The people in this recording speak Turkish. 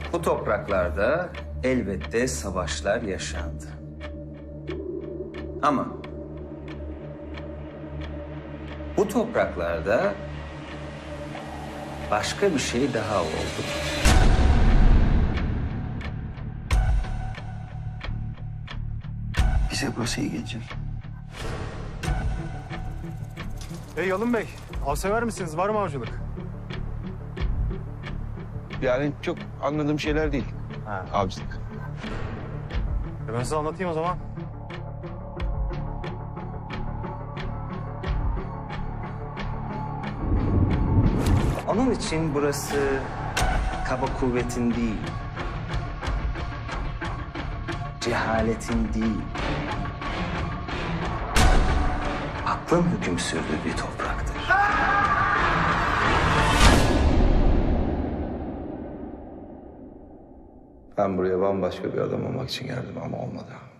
Bu topraklarda elbette savaşlar yaşandı. Ama bu topraklarda başka bir şey daha oldu. Bize burası iyi gelecek. Yalın Bey, av sever misiniz? Var mı avcılık? Yani çok anladığım şeyler değil. Ha. Avcılık. Ben size anlatayım o zaman. Onun için burası kaba kuvvetin değil, cehaletin değil, aklın hüküm sürdüğü bir topraktır. Ben buraya bambaşka bir adam olmak için geldim ama olmadı.